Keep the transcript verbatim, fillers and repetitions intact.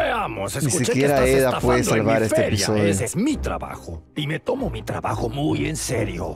Veamos, Ni escuché que siquiera estás Eda estafando puede en mi salvar este feria. episodio. Ese es mi trabajo. Y me tomo mi trabajo muy en serio.